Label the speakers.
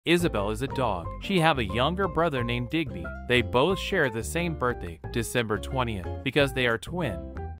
Speaker 1: Isabel is a dog. She have a younger brother named Digby. They both share the same birthday, December 20th, because they are twin.